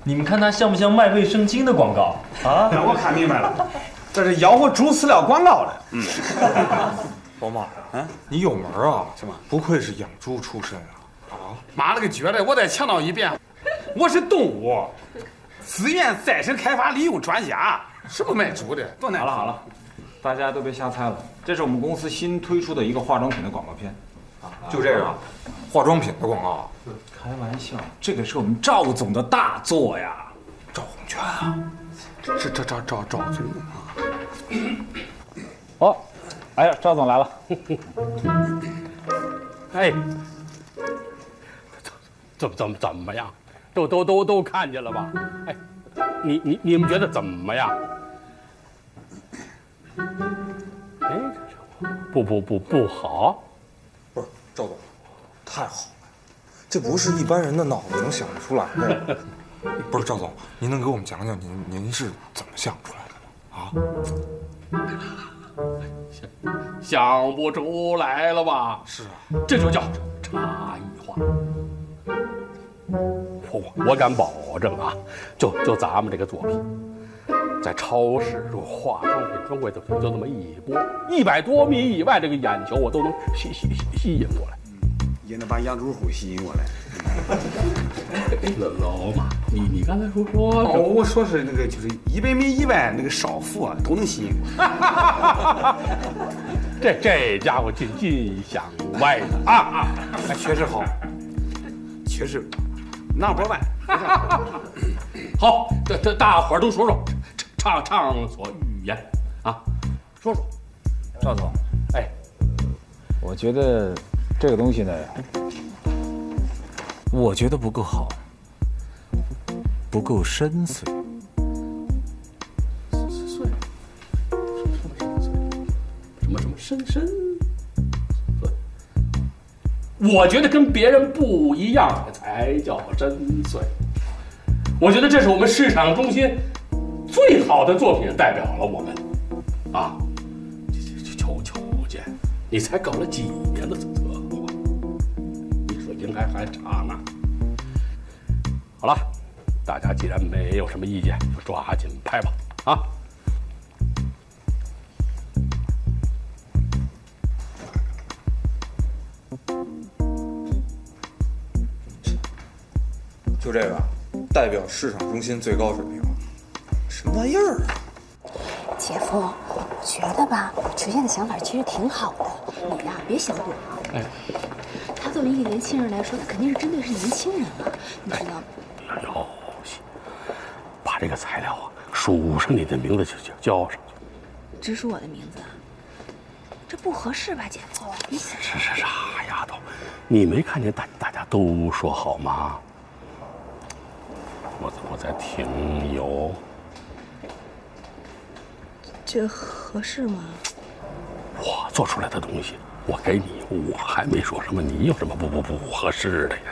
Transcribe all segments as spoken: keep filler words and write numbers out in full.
你们看它像不像卖卫生巾的广告啊？ 我看明白了，这是吆喝猪饲料广告的。嗯， 老马，嗯，你有门啊？是吗？不愧是养猪出身啊！啊， 妈了个绝的！我再强调一遍，我是动物资源再生开发利用专家，是不卖猪的。多难！ 好了好了，大家都别瞎猜了，这是我们公司新推出的一个化妆品的广告片。 啊，就这个化妆品的广告？ 开玩笑，这个是我们赵总的大作呀， 赵红泉啊，这这赵赵赵总啊。 哦，哎呀，赵总来了。 哎，怎么怎么怎么样？都都都都看见了吧？哎，你你你们觉得怎么样？哎，不不不不好。 不是赵总，太好了，这不是一般人的脑子能想得出来的。不是赵总，您能给我们讲讲您您是怎么想出来的吗？ 啊？想不出来了吧？ 是啊， 这就叫差异化。我我敢保证啊，就就咱们这个作品，在超市、这化妆品专柜就就这么一播，一百多米以外这个眼球我都能吸吸吸吸引过来， 也能把养猪户吸引过来。 老老马，你你刚才说说哦，我说是那个就是一百米以外那个少妇啊，都能吸引过来。 这这家伙尽尽想歪的啊啊！ 哎，确实好， 确实 number one。 好，这这大伙儿都说说，畅畅所欲言啊，说说。 赵总，哎，我觉得这个东西呢，我觉得不够好，不够深邃。 什么什么深深？我觉得跟别人不一样才叫深邃。我觉得这是我们市场中心最好的作品，代表了我们啊！求求见，你才搞了几年的策划，你说应该还差呢。好了，大家既然没有什么意见，就抓紧拍吧啊！ 就这个，代表市场中心最高水平，什么玩意儿啊？ 姐夫，我觉得吧，池健的想法其实挺好的，你呀别想多啊。 哎， 他作为一个年轻人来说，他肯定是针对是年轻人啊，你知道吗？ 哎呦，把这个材料啊，署上你的名字就就交上去。 只署我的名字，这不合适吧，姐夫？你是是是，傻丫头，你没看见大大家都说好吗？我我在听有。 这合适吗？ 我做出来的东西，我给你，我还没说什么，你有什么不不不合适的呀？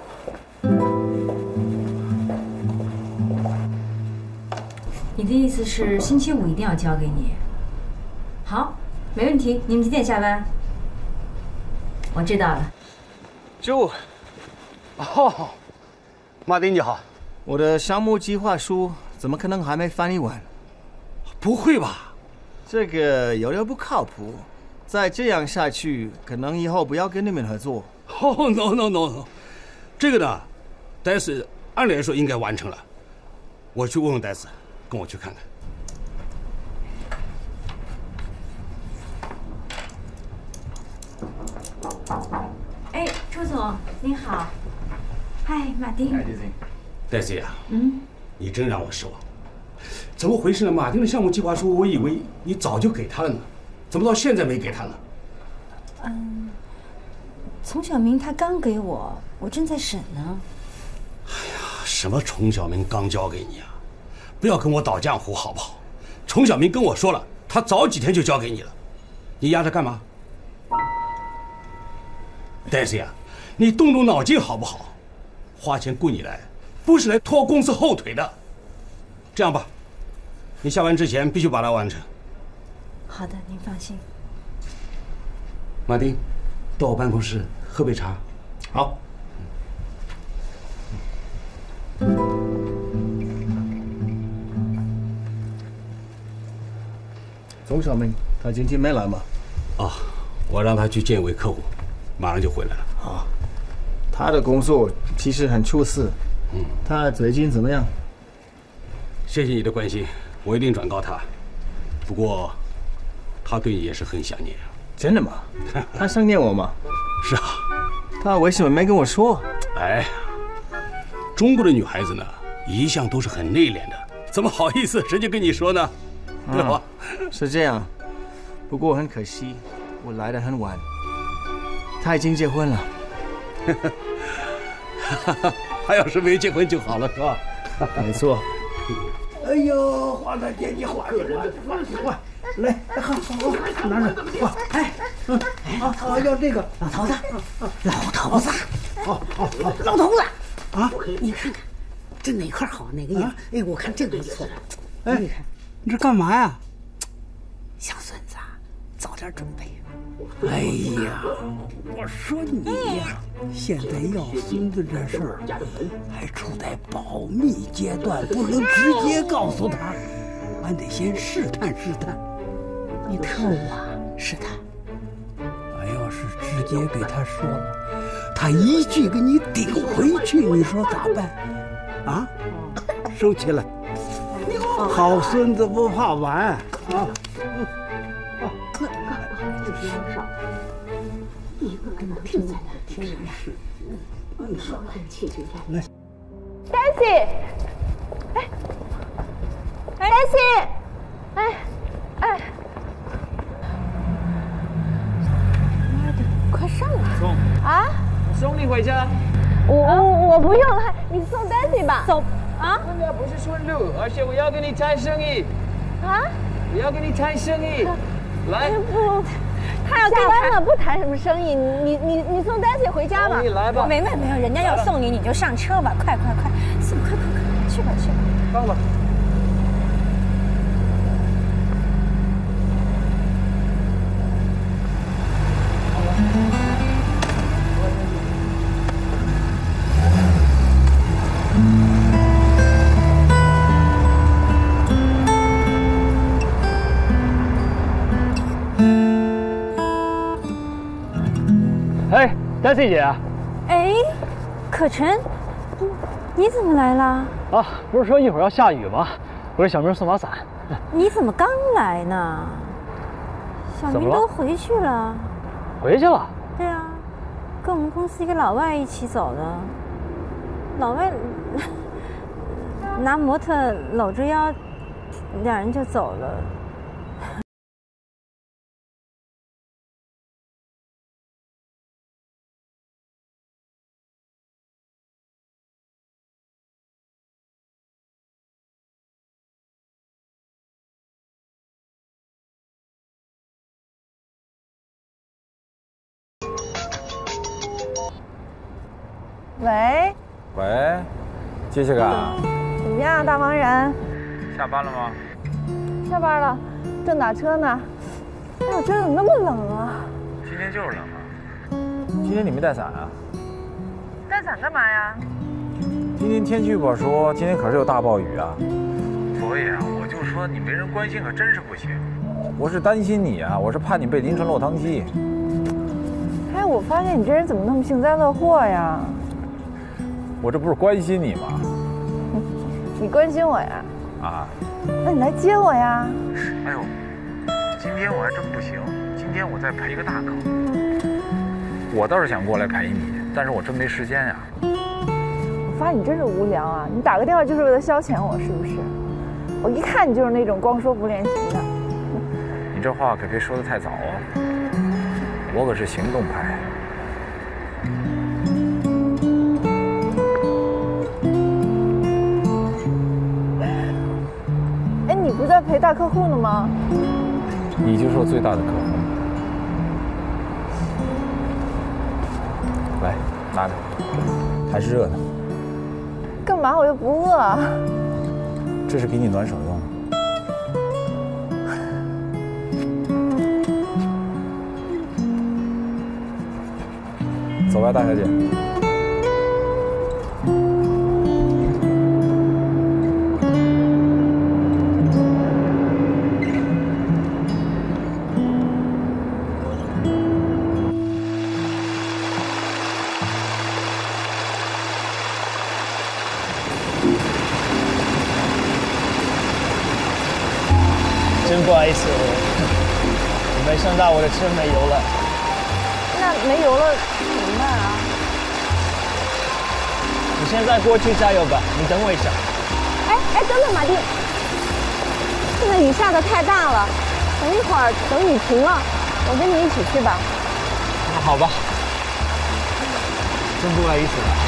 你的意思是星期五一定要交给你？好，没问题。你们几点下班？我知道了。 就，哦，马丁你好， 我的项目计划书怎么可能还没翻译完？ 不会吧？ 这个有点不靠谱，再这样下去，可能以后不要跟你们合作。 哦 ，no no no no， 这个呢，戴斯按理来说应该完成了，我去问问戴斯，跟我去看看。哎，周总您好，嗨，马丁。 嗨，戴斯呀， 嗯， 你真让我失望。怎么回事呢？马丁的项目计划书，我以为你早就给他了呢，怎么到现在没给他呢？ 嗯，丛小明他刚给我，我正在审呢。 哎呀，什么丛小明刚交给你啊？不要跟我倒浆糊好不好？丛小明跟我说了，他早几天就交给你了，你压着干嘛？戴斯呀，你动动脑筋好不好？花钱雇你来，不是来拖公司后腿的。这样吧，你下班之前必须把它完成。 好的，您放心。 马丁，到我办公室喝杯茶。 好。 钟小明，他今天没来吗？ 啊，我让他去见一位客户，马上就回来了。 啊，他的工作其实很出色。嗯，他最近怎么样？ 谢谢你的关心，我一定转告他。不过，他对你也是很想念。 真的吗？他想念我吗？ 是啊。 他为什么没跟我说？ 哎，中国的女孩子呢，一向都是很内敛的，怎么好意思直接跟你说呢？对吧？ 嗯、是这样。不过很可惜，我来得很晚。他已经结婚了。 他要是没结婚就好了，是吧？ 没错。 哎呦，花大姐，你花的花花，来，好好好，拿着，花，哎，嗯，啊啊，要这个， 老头子，老头子， 好好好， 老头子， 啊， 你看看，这哪块好哪个样？哎，我看这个不错。 哎，你看，你这干嘛呀？ 小孙子，早点准备。 哎呀，我说你呀，现在要孙子这事儿还处在保密阶段，不能直接告诉他，俺得先试探试探。 你特务啊，试探。 俺要是直接给他说了，他一句给你顶回去，你说咋办？啊，收起来。好孙子不怕晚啊。 一个跟他听在那听着是，你说来气就来。 Daisy， 哎，哎 ，Daisy， 哎，哎，妈的，快上来！ 送啊！ 我送你回家。 我我我不用了，你送 Daisy 吧。 走啊！ 人家不是顺路，而且我要跟你谈生意。 啊！ 我要跟你谈生意。来。 不。他要下班了，不谈什么生意。你你你你送 Daisy 回家吧。 你来吧。 没没没有，人家要送你，你就上车吧，快快快，送快快快，去吧去吧。 放吧。哎，Daisy 姐。 哎，可晨，你怎么来了？ 啊，不是说一会儿要下雨吗？我给小明送把伞。 你怎么刚来呢？小明都回去了。 回去了？ 对啊，跟我们公司一个老外一起走的。老外拿模特搂着腰，两人就走了。喂， 喂，杰西卡， 怎么样，大忙人？ 下班了吗？ 下班了，正打车呢。哎呦，这怎么那么冷啊？ 今天就是冷啊。今天你没带伞啊？ 带伞干嘛呀？ 今天天气预报说今天可是有大暴雨啊。所以啊，我就说你没人关心可真是不行。我是担心你啊，我是怕你被淋成落汤鸡。 哎，我发现你这人怎么那么幸灾乐祸呀？ 我这不是关心你吗？ 你关心我呀？ 啊？ 那你来接我呀？ 哎呦，今天我还真不行，今天我在陪个大客户。我倒是想过来陪你，但是我真没时间呀。 我发现你真是无聊啊！你打个电话就是为了消遣我，是不是？我一看你就是那种光说不练习的。 你这话可别说得太早啊！我可是行动派。 你不是在陪大客户呢吗？ 你就是我最大的客户。来，拿着，还是热的。 干嘛？我又不饿啊。 这是给你暖手用。走吧，大小姐。 不好意思，我没想到我的车没油了。 那没油了怎么办啊？ 你现在过去加油吧，你等我一下。 哎哎，等等，马丁，现在雨下的太大了，等一会儿等雨停了，我跟你一起去吧。 那好吧，真不好意思了。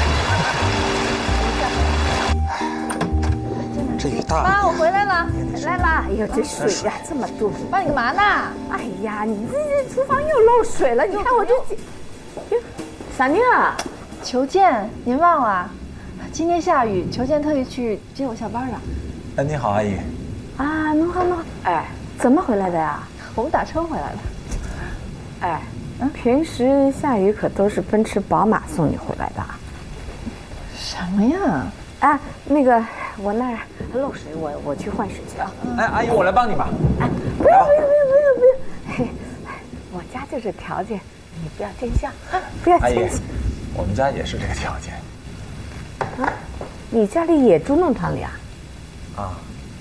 这雨大。 妈，我回来了，来啦！哎呦，这水呀、啊、这么多，妈你干嘛呢？哎呀，你这这厨房又漏水了，你看我这…… 啥呢？ 裘健，您忘了？今天下雨，裘健特意去接我下班了。 哎，你好，阿姨。 啊，侬好侬好。哎，怎么回来的呀？ 我们打车回来的。 哎，平时下雨可都是奔驰、宝马送你回来的。 什么呀？ 啊，那个我那儿漏水，我我去换水去啊。 哎，阿姨，我来帮你吧。 哎，不用不用不用不用不用，嘿，我家就这条件，你不要见笑啊，不要见笑。 我们家也是这个条件。 啊，你家里也住弄堂里啊？ 啊。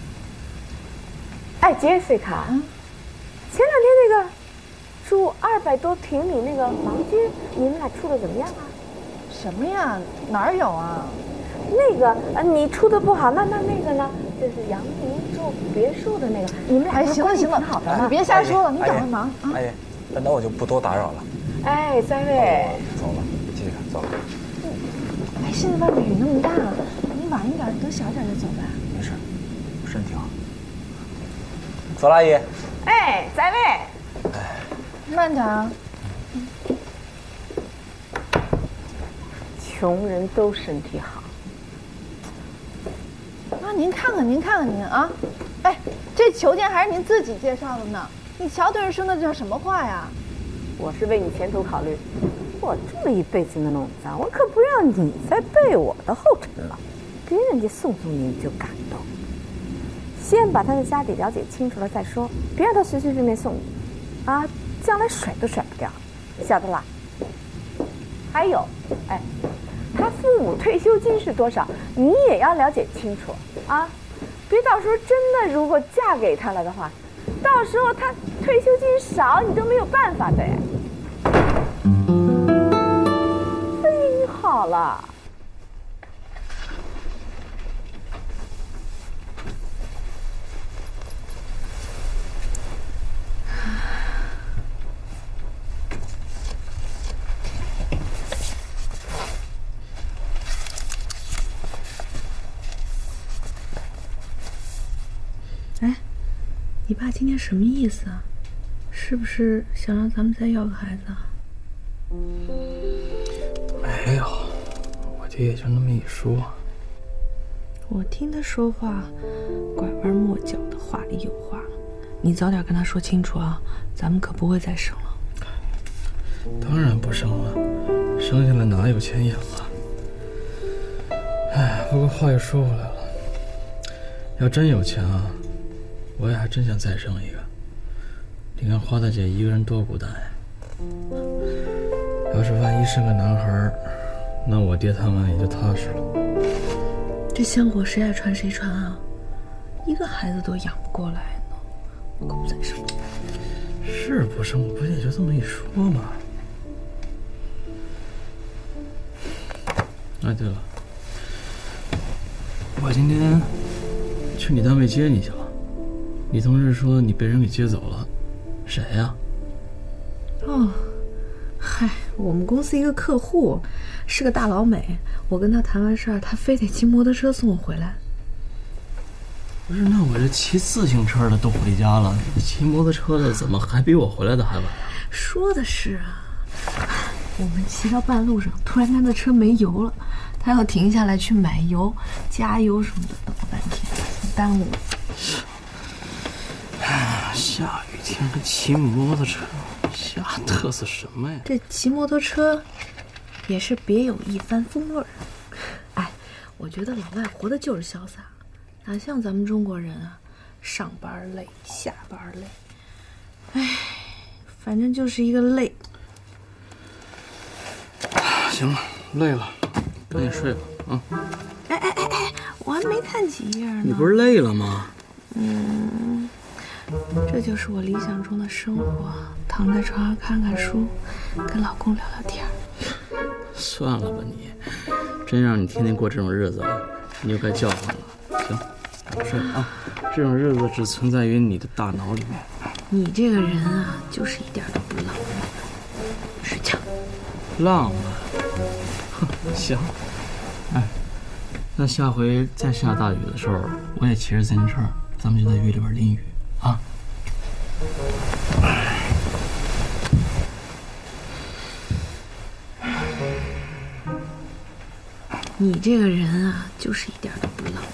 哎 ，Jessica，嗯，前两天那个住二百多平米那个房间，你们俩处的怎么样啊？ 什么呀？哪儿有啊？ 那个，呃，你处的不好，那那那个呢？就是杨明住别墅的那个，你们俩哎，行了行了， 好的你别瞎说了，你赶快忙啊！ 哎，那我就不多打扰了。 哎，三位， 走了，继续走了。 哎，现在外面雨那么大，你晚一点等小点就走呗。 没事，我身体好。走了，阿姨。 哎，三位。 哎， 慢点啊。 穷人都身体好。 妈，您看看，您看看您啊！哎，这裘健还是您自己介绍的呢，你瞧对人说的叫什么话呀？ 我是为你前途考虑，我这么一辈子的弄脏，我可不让你再背我的后尘了。别人家送送你你就感动，先把他的家底了解清楚了再说，别让他随随便便送你，啊，将来甩都甩不掉，晓得啦？还有，哎。他父母退休金是多少，你也要了解清楚啊！别到时候真的如果嫁给他了的话，到时候他退休金少，你都没有办法的哎。所以你好了。 哎，你爸今天什么意思啊？是不是想让咱们再要个孩子啊？ 没有，我爹也就那么一说。 我听他说话，拐弯抹角的，话里有话。你早点跟他说清楚啊，咱们可不会再生了。 当然不生了，生下来哪有钱养啊？哎，不过话又说回来了，要真有钱啊，我也还真想再生一个。你看花大姐一个人多孤单呀。要是万一是个男孩，那我爹他们也就踏实了。 这香火谁爱传谁传啊？一个孩子都养不过来呢，我可不再生。 是不生，我不也就这么一说嘛。哎，对了，我今天去你单位接你去了。你同事说你被人给接走了，谁呀？ 哦，嗨，我们公司一个客户，是个大老美。我跟他谈完事儿，他非得骑摩托车送我回来。 不是，那我这骑自行车的都回家了，骑摩托车的怎么还比我回来的还晚？ 说的是啊，我们骑到半路上，突然他的车没油了，他要停下来去买油、加油什么的，等了半天，耽误了。 下雨天跟骑摩托车，瞎嘚瑟什么呀？ 这骑摩托车也是别有一番风味儿。哎，我觉得老外活的就是潇洒，哪像咱们中国人啊，上班累，下班累。哎，反正就是一个累。 行了，累了，赶紧睡吧，啊！ 哎哎哎哎，我还没看几页呢。 你不是累了吗？ 嗯， 这就是我理想中的生活，躺在床上看看书，跟老公聊聊天。 算了吧你，真让你天天过这种日子，你就该叫唤了。行，睡啊，这种日子只存在于你的大脑里面。 你这个人啊，就是一点都不浪漫。睡觉。 浪漫？哼，行。哎，那下回再下大雨的时候，我也骑着自行车，咱们就在雨里边淋雨啊。 你这个人啊，就是一点都不浪漫。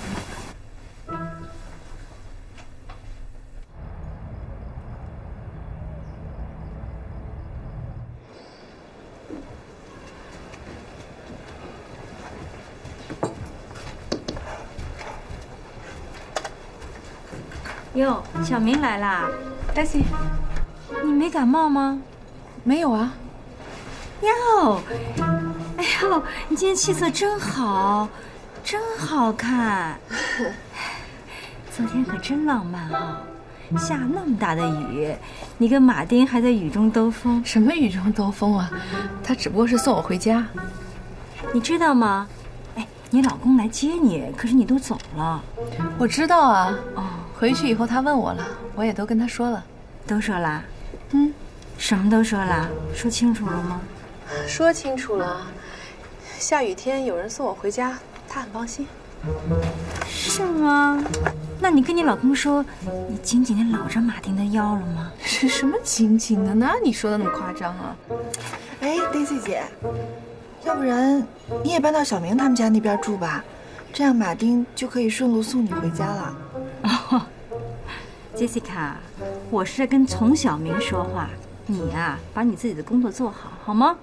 哟，小明来啦 ，Daisy， 你没感冒吗？ 没有啊。 哟，哎呦，你今天气色真好，真好看。昨天可真浪漫啊，下那么大的雨，你跟马丁还在雨中兜风。 什么雨中兜风啊？他只不过是送我回家。 你知道吗？哎，你老公来接你，可是你都走了。 我知道啊。 哦。 回去以后他问我了，我也都跟他说了。 都说啦？ 嗯， 什么都说啦？说清楚了吗？ 说清楚了。下雨天有人送我回家，他很放心。 是吗？那你跟你老公说，你紧紧地搂着马丁的腰了吗？ 是什么紧紧的？哪你说的那么夸张啊？哎 ，Daisy 姐，要不然你也搬到小明他们家那边住吧，这样马丁就可以顺路送你回家了。 哦 ，Jessica， 我是在跟丛小明说话，你呀、啊，把你自己的工作做好，好吗？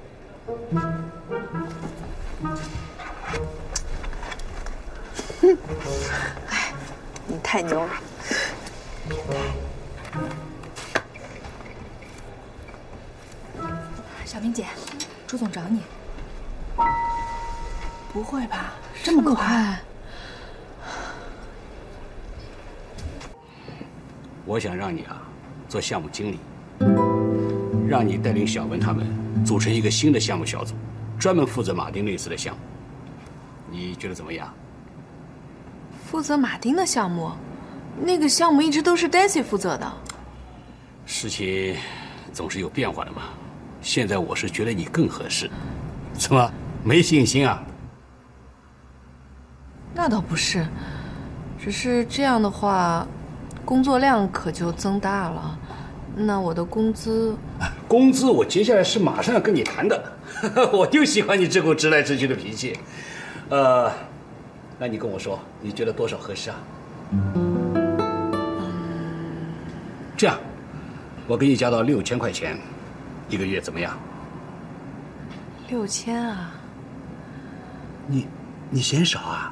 哼，哎，你太牛了，变态。小明姐，朱总找你。不会吧，这么快？ 我想让你啊，做项目经理，让你带领小文他们组成一个新的项目小组，专门负责马丁内斯的项目。你觉得怎么样？ 负责马丁的项目，那个项目一直都是 Daisy 负责的。 事情总是有变化的嘛。现在我是觉得你更合适。怎么没信心啊？ 那倒不是，只是这样的话，工作量可就增大了。那我的工资， 工资我接下来是马上要跟你谈的。我就喜欢你这股直来直去的脾气。呃，那你跟我说，你觉得多少合适啊？ 嗯， 这样，我给你加到六千块钱，一个月怎么样？ 六千啊？ 你你嫌少啊？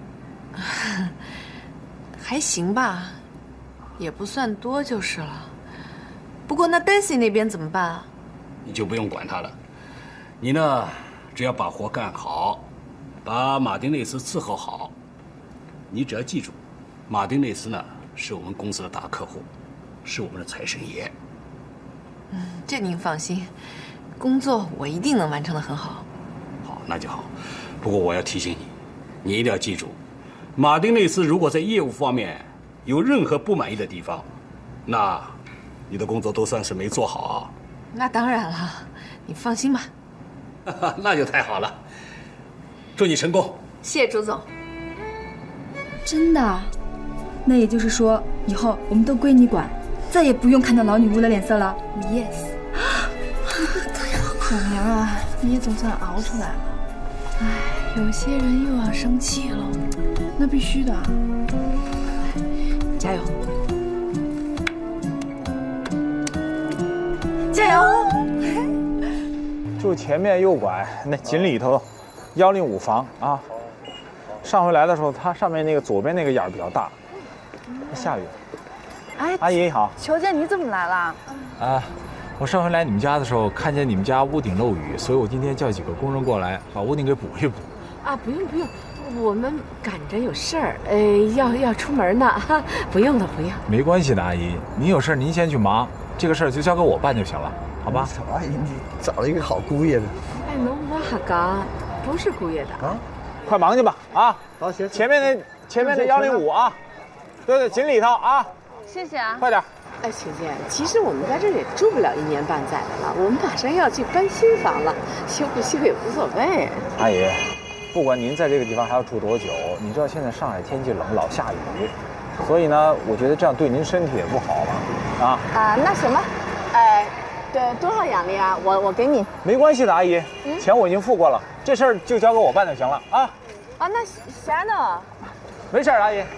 还行吧，也不算多就是了。不过那 Daisy 那边怎么办啊？ 你就不用管他了，你呢，只要把活干好，把马丁内斯伺候好。你只要记住，马丁内斯呢是我们公司的大客户，是我们的财神爷。 嗯，这您放心，工作我一定能完成得很好。 好，那就好。不过我要提醒你，你一定要记住，马丁内斯如果在业务方面有任何不满意的地方，那你的工作都算是没做好啊。 那当然了，你放心吧。 那就太好了，祝你成功。 谢谢朱总。 真的？那也就是说，以后我们都归你管，再也不用看到老女巫的脸色了。 Yes。小明啊，你也总算熬出来了。哎，有些人又要生气了，那必须的。哎，加油！ 加油！ 就前面右拐那井里头，幺零五房啊。上回来的时候，它上面那个左边那个眼儿比较大。下雨。 哎， 阿姨好。 求见，你怎么来了？ 啊，我上回来你们家的时候，看见你们家屋顶漏雨，所以我今天叫几个工人过来把屋顶给补一补。 啊，不用不用，我们赶着有事儿，呃，要要出门呢，哈，不用了不用。 没关系的，阿姨，您有事您先去忙，这个事儿就交给我办就行了，好吧？ 阿姨，你找了一个好姑爷呢。 哎，侬我还讲，不是姑爷的啊。 快忙去吧啊！ 好，行。 前面那前面那幺零五啊，对对，紧里头啊。 谢谢啊。 快点。 哎，晴姐，其实我们在这里也住不了一年半载的了，我们马上要去搬新房了，修不修也无所谓。 阿姨，不管您在这个地方还要住多久，你知道现在上海天气冷，老下雨，所以呢，我觉得这样对您身体也不好嘛。啊啊，那行吧，哎，对，多少阳历啊？我我给你。 没关系的，阿姨，嗯、钱我已经付过了，这事儿就交给我办就行了啊。 啊，那霞呢？ 没事，阿姨。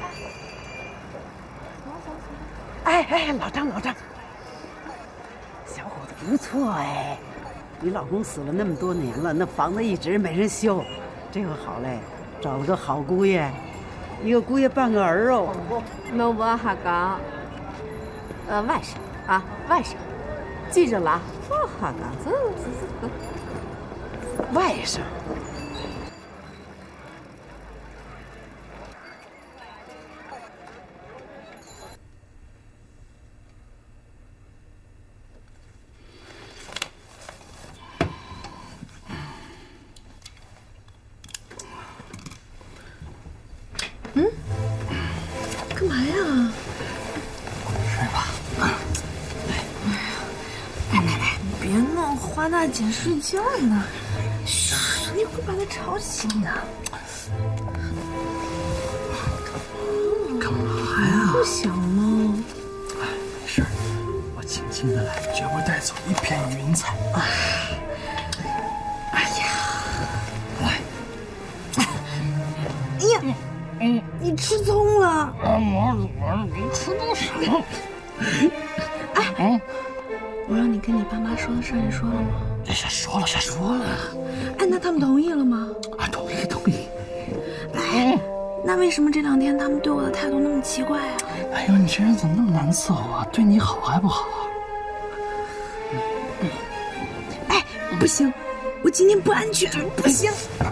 哎哎，老张老张，小伙子不错哎，你老公死了那么多年了，那房子一直没人修，这回好嘞，找了个好姑爷，一个姑爷半个儿哦。 那我还讲，呃，外甥啊，外甥，记着了啊。我还讲这这这外甥。 嗯，干嘛呀？ 睡吧。 哎呀，哎奶奶，别弄，花大姐睡觉呢。嘘，你会把她吵醒的。 你干嘛呀？ 不想吗？ 哎，没事儿，我轻轻的来，绝不带走一片云彩。 哎呀， 来。 哎呀。嗯，你吃葱了？啊， 我我没吃多少。 哎，嗯，我让你跟你爸妈说的事你说了吗？ 哎呀，说了，说了。 哎，那他们同意了吗？ 啊，同意，同意。 哎，那为什么这两天他们对我的态度那么奇怪啊？ 哎呦，你这人怎么那么难伺候啊？对你好还不好啊？ 哎，不行，我今天不安全，不行。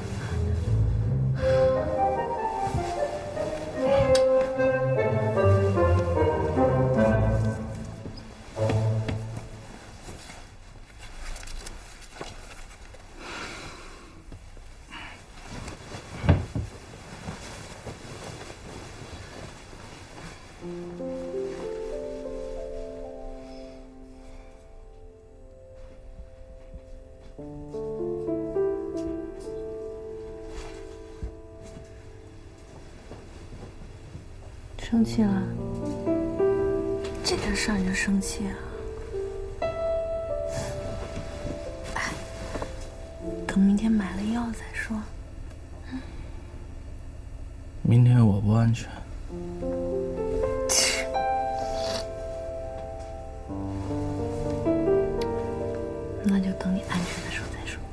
生气了？这点事儿你就生气啊？哎，等明天买了药再说。嗯、 明天我不安全。 那就等你安全的时候再说。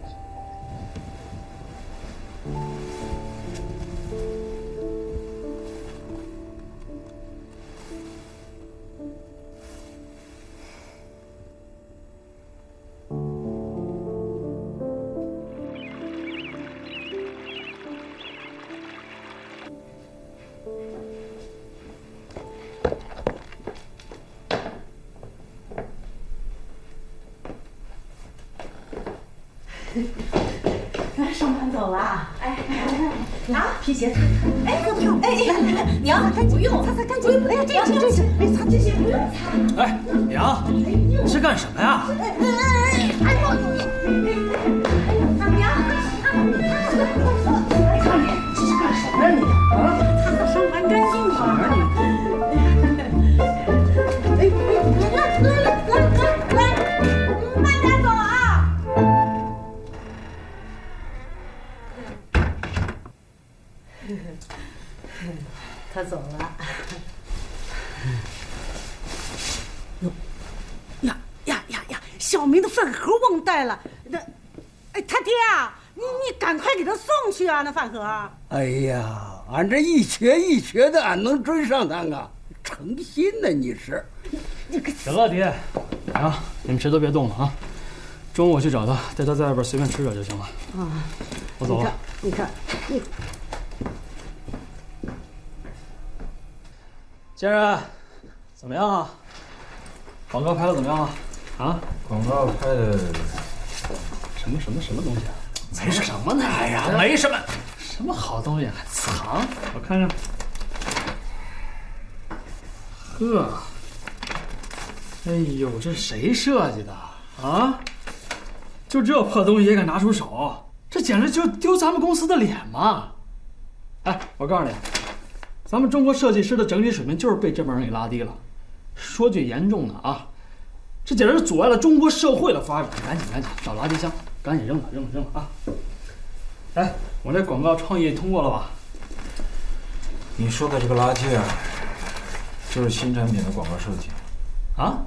上班走了？哎，啊，皮鞋擦。 哎，不用，哎哎，娘，不用，擦擦干净。哎呀，这这这这，别擦这些，不用擦。 哎，娘，你是干什么呀？ 哎哎哎，哎呦，哎呀，娘，哎，少爷，这是干什么呀你？啊，擦擦伤还干净吗？哎，来来来来来来，慢点走啊。 他走了。哟，呀呀呀呀！小明的饭盒忘带了。那，哎，他爹啊，你你赶快给他送去啊，那饭盒。 哎呀，俺这一瘸一瘸的，俺能追上他啊？诚心呢，你是？ 行了，爹，娘，你们谁都别动了啊！中午我去找他，带他在外边随便吃点就行了。 啊。 我走了。 你看，你看， 家人，怎么样啊？广告拍的怎么样啊？啊？ 广告拍的什么什么什么东西啊？ 没什么呢。 哎呀，没什么，什么好东西还藏？我看看。呵，哎呦，这谁设计的啊？就这破东西也敢拿出手，这简直就丢咱们公司的脸嘛！哎，我告诉你，咱们中国设计师的整体水平就是被这帮人给拉低了。说句严重的啊，这简直是阻碍了中国社会的发展。赶紧赶紧找垃圾箱，赶紧扔了扔了扔了啊！哎，我这广告创意通过了吧？ 你说的这个垃圾啊，就是新产品的广告设计。 啊？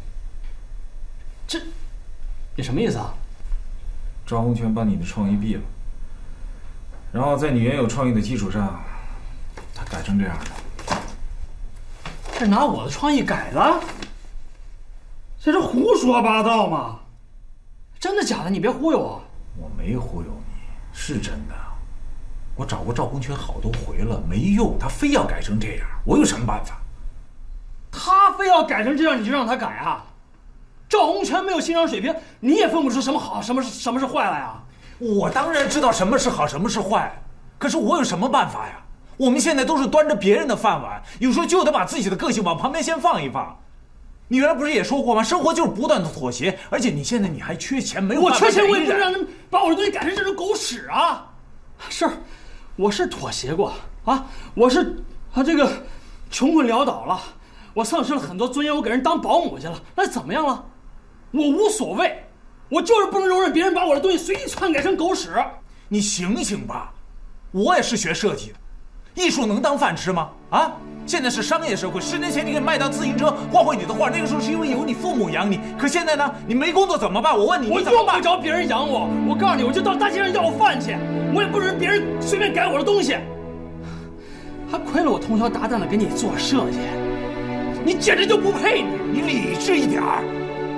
这，你什么意思啊？ 赵洪全把你的创意毙了，然后在你原有创意的基础上，他改成这样的。 这拿我的创意改的？这是胡说八道吗？真的假的？你别忽悠我！ 我没忽悠你，是真的。我找过赵洪全好多回了，没用，他非要改成这样，我有什么办法？ 他非要改成这样，你就让他改啊？赵洪全没有欣赏水平，你也分不出什么好，什么是什么是坏来啊？ 我当然知道什么是好，什么是坏，可是我有什么办法呀？我们现在都是端着别人的饭碗，有时候就得把自己的个性往旁边先放一放。你原来不是也说过吗？生活就是不断的妥协，而且你现在你还缺钱，没有办法。 我缺钱，我也不是让他们把我的东西改成这种狗屎啊！是，我是妥协过啊，我是啊这个穷困潦倒了，我丧失了很多尊严，我给人当保姆去了，那怎么样了？我无所谓，我就是不能容忍别人把我的东西随意篡改成狗屎。 你醒醒吧，我也是学设计的。艺术能当饭吃吗？啊！现在是商业社会，十年前你给卖到自行车，画会你的画，那个时候是因为有你父母养你。可现在呢，你没工作怎么办？我问你， 我你怎么办？ 用不着别人养我。我告诉你，我就到大街上要饭去，我也不能别人随便改我的东西。还亏了我通宵达旦的给你做设计，你简直就不配你！ 你理智一点儿。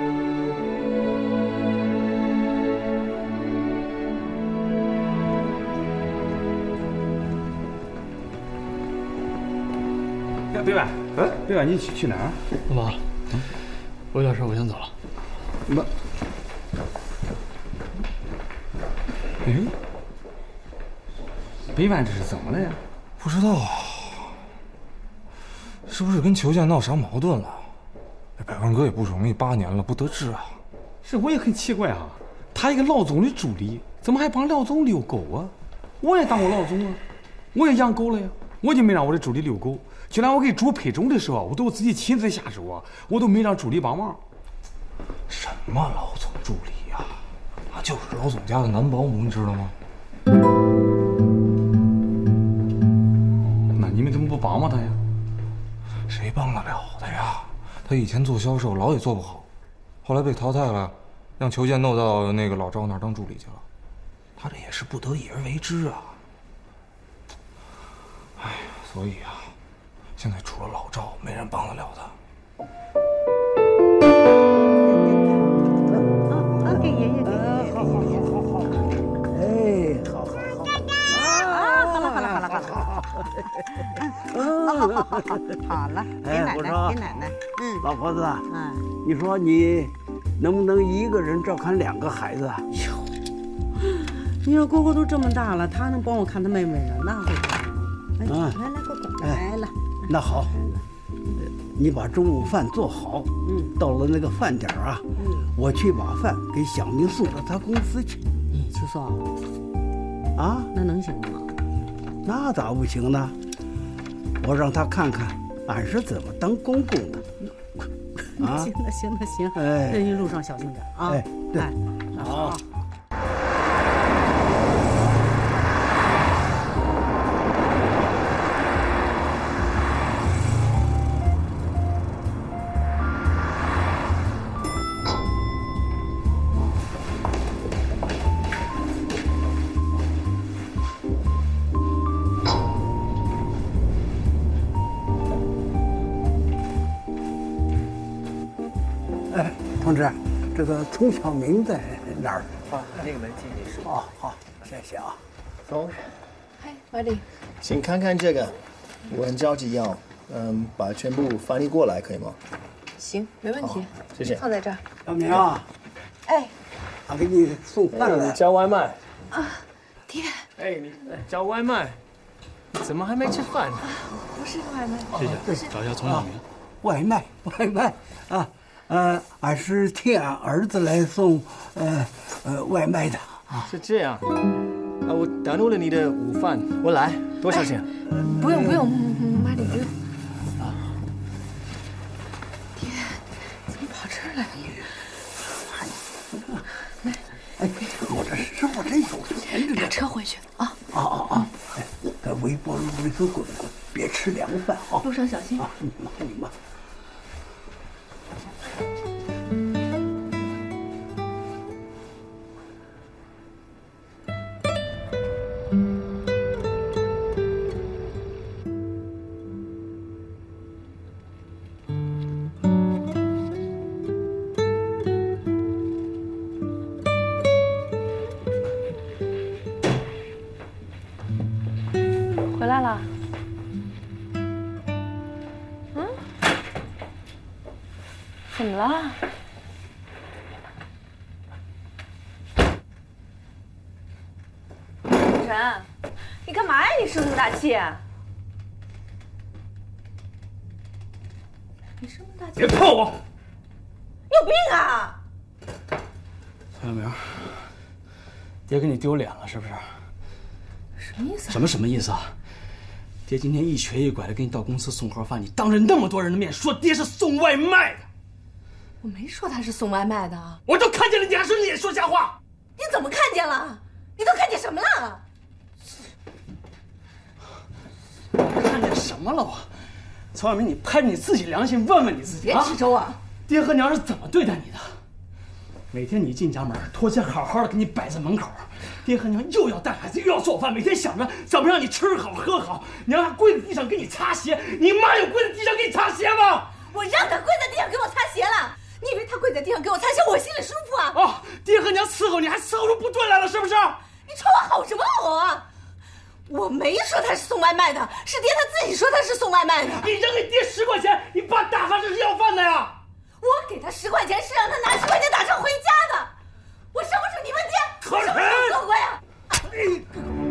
北婉，哎，北婉，你去去哪儿？ 老马，嗯，我有点事，我先走了。 那，哎，北婉这是怎么了呀？ 不知道，是不是跟裘健闹啥矛盾了？百万哥也不容易，八年了，不得志啊。 是，我也很奇怪啊，他一个老总的助理，怎么还帮老总遛狗啊？我也当过老总啊，我也养狗了呀，我就没让我的助理遛狗。就连我给猪配种的时候，我都自己亲自下手啊，我都没让助理帮忙。 什么老总助理呀？啊，就是老总家的男保姆，你知道吗？ 那你们怎么不帮帮他呀？ 谁帮得了他呀？他以前做销售老也做不好，后来被淘汰了，让裘健弄到那个老赵那儿当助理去了。他这也是不得已而为之啊。哎呀，所以啊。现在除了老赵，没人帮得了他。 啊，给爷爷，给爷爷，好好好好好。哎，好好好。啊，好了好了好了好了好了。嗯，好好好好好了，给奶奶给奶奶。嗯，老婆子，嗯，你说你能不能一个人照看两个孩子啊？ 哟，你说哥哥都这么大了，他能帮我看他妹妹呢？那会不行。来来，哥哥来了。 那好，你把中午饭做好。嗯，到了那个饭点啊，嗯，我去把饭给小明送到他公司去。 嗯，秋松， 啊， 那能行吗？ 那咋不行呢？我让他看看俺是怎么当公公的。 啊，行，那行，那行。 哎， 这一路上小心点啊。 哎，对， 好。 同志，这个丛小明在哪儿？ 啊，那个门进去是。 哦，好。 谢谢啊。 走， 嗨，马里， 请看看这个，我很着急要，嗯，把全部翻译过来，可以吗？ 行，没问题。 谢谢。 放在这儿。 小明啊， 哎， 他给你送饭了。 你叫外卖。 啊，爹。 哎，你叫外卖，怎么还没吃饭呢？ 不是外卖。 谢谢，找一下丛小明。 外卖，外卖啊，呃，俺是替俺儿子来送，呃呃外卖的啊。 是这样，啊，我耽误了你的午饭，我来，多少钱？ 不用不用，马里不用。 啊， 爹，怎么跑这儿来了？来， 哎，我这时候真有钱着呢。 打车回去啊！ 啊啊啊！哎，在微波炉里头滚滚，别吃凉饭啊！ 路上小心啊！你慢你慢。 回来了。嗯？怎么了？小陈，你干嘛呀？你生这么大气？你生这么大气？ 别碰我！ 你有病啊！ 曹小明，爹给你丢脸了是不是？ 什么意思？ 什么什么意思啊？爹今天一瘸一拐的给你到公司送盒饭，你当着那么多人的面说爹是送外卖的， 我没说他是送外卖的。 我都看见了，你还说你也说瞎话？ 你怎么看见了？你都看见什么了？ 看见什么了我？曹小明，你拍着你自己良心问问你自己， 别指着我。 爹和娘是怎么对待你的？每天你进家门，拖鞋好好的给你摆在门口，爹和娘又要带孩子又要做饭，每天想着怎么让你吃好喝好，娘还跪在地上给你擦鞋，你妈有跪在地上给你擦鞋吗？ 我让他跪在地上给我擦鞋了，你以为他跪在地上给我擦鞋我心里舒服啊？ 哦，爹和娘伺候你还伺候出不对来了是不是？ 你冲我吼什么吼啊？我没说他是送外卖的，是爹他自己说他是送外卖的。 你扔给爹十块钱，你爸打发这是要饭的呀？ 我给他十块钱是让他拿十块钱打车回家的，我生不出你们爹，我什么时候做过呀？你，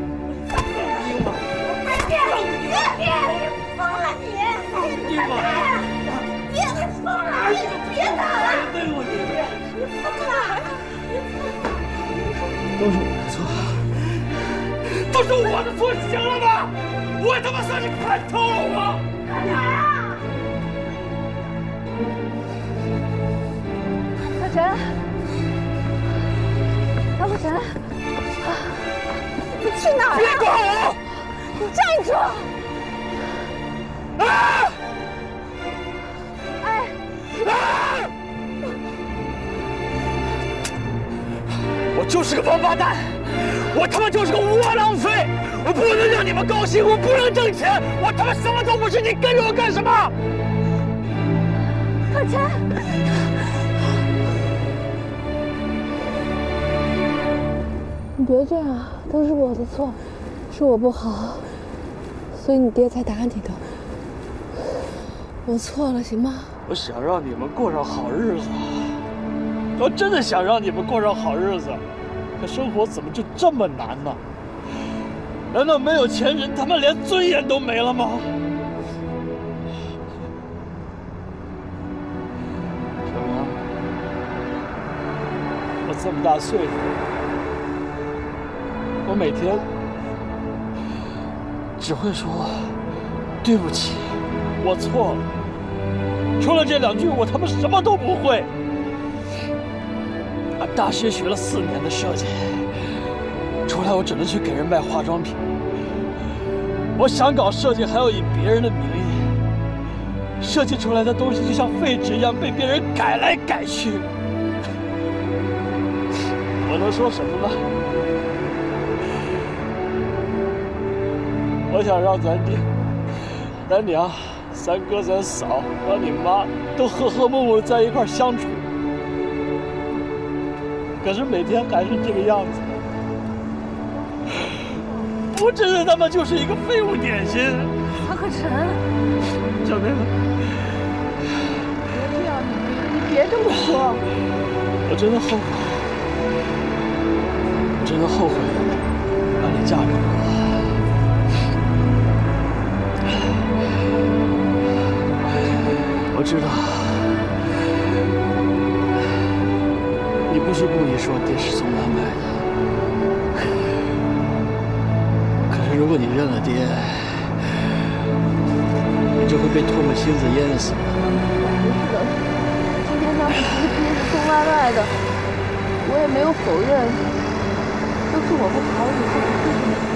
爹爹爹，你疯了你！你放开呀！爹你疯了！你别打了！ 对我你你放开！ 都是我的错，都是我的错，行了吧？我他妈算是看透了我！ 干啥呀？小陈，小陈，你去哪儿？ 别管我！ 你站住！ 啊！ 哎！ 啊！我就是个王八蛋，我他妈就是个窝囊废，我不能让你们高兴，我不能挣钱，我他妈什么都不是，你跟着我干什么？ 小陈。你别这样，都是我的错，是我不好，所以你爹才打你的。我错了，行吗？ 我想让你们过上好日子，我真的想让你们过上好日子，可生活怎么就这么难呢？难道没有钱人他们连尊严都没了吗？小明，我这么大岁数，我每天只会说对不起，我错了。除了这两句，我他妈什么都不会。俺大学学了四年的设计，出来我只能去给人卖化妆品。我想搞设计，还要以别人的名义，设计出来的东西就像废纸一样被别人改来改去。我能说什么呢？我想让咱爹、咱娘、咱哥、咱嫂和你妈都和和睦睦在一块相处，可是每天还是这个样子。 我真的他妈就是一个废物点心。 曹可晨， 小妹子， 别这样，你别这么说。 我真的后悔，我真的后悔让你嫁给我。我知道你不是故意说爹是送外卖的，可是如果你认了爹，你就会被唾沫星子淹死。 不是的，今天他们不是爹是送外卖的，我也没有否认，都是我不好，以后不对你。